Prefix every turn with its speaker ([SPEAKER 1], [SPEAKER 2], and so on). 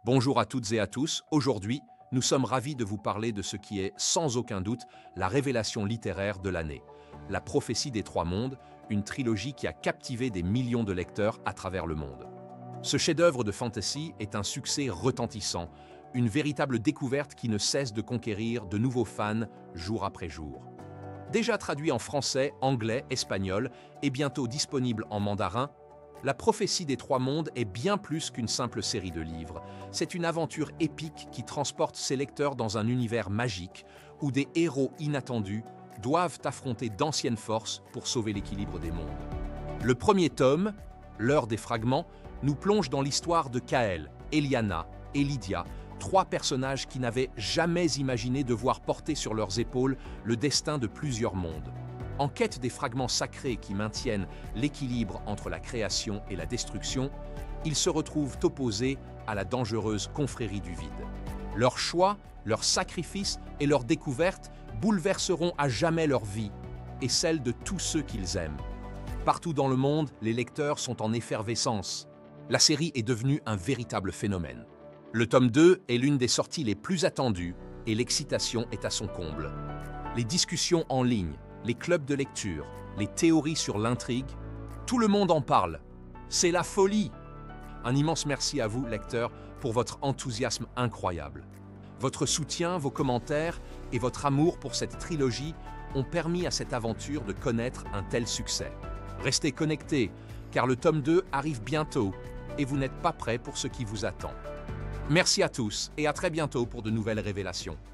[SPEAKER 1] Bonjour à toutes et à tous. Aujourd'hui, nous sommes ravis de vous parler de ce qui est, sans aucun doute, la révélation littéraire de l'année. La prophétie des Trois Mondes, une trilogie qui a captivé des millions de lecteurs à travers le monde. Ce chef-d'œuvre de fantasy est un succès retentissant, une véritable découverte qui ne cesse de conquérir de nouveaux fans jour après jour. Déjà traduit en français, anglais, espagnol et bientôt disponible en mandarin, La prophétie des Trois Mondes est bien plus qu'une simple série de livres. C'est une aventure épique qui transporte ses lecteurs dans un univers magique où des héros inattendus doivent affronter d'anciennes forces pour sauver l'équilibre des mondes. Le premier tome, L'heure des fragments, nous plonge dans l'histoire de Kael, Eliana et Lydia, trois personnages qui n'avaient jamais imaginé devoir porter sur leurs épaules le destin de plusieurs mondes. En quête des fragments sacrés qui maintiennent l'équilibre entre la création et la destruction, ils se retrouvent opposés à la dangereuse confrérie du vide. Leurs choix, leurs sacrifices et leurs découvertes bouleverseront à jamais leur vie et celle de tous ceux qu'ils aiment. Partout dans le monde, les lecteurs sont en effervescence. La série est devenue un véritable phénomène. Le tome 2 est l'une des sorties les plus attendues et l'excitation est à son comble. Les discussions en ligne, les clubs de lecture, les théories sur l'intrigue, tout le monde en parle. C'est la folie! Un immense merci à vous, lecteurs, pour votre enthousiasme incroyable. Votre soutien, vos commentaires et votre amour pour cette trilogie ont permis à cette aventure de connaître un tel succès. Restez connectés, car le tome 2 arrive bientôt et vous n'êtes pas prêts pour ce qui vous attend. Merci à tous et à très bientôt pour de nouvelles révélations.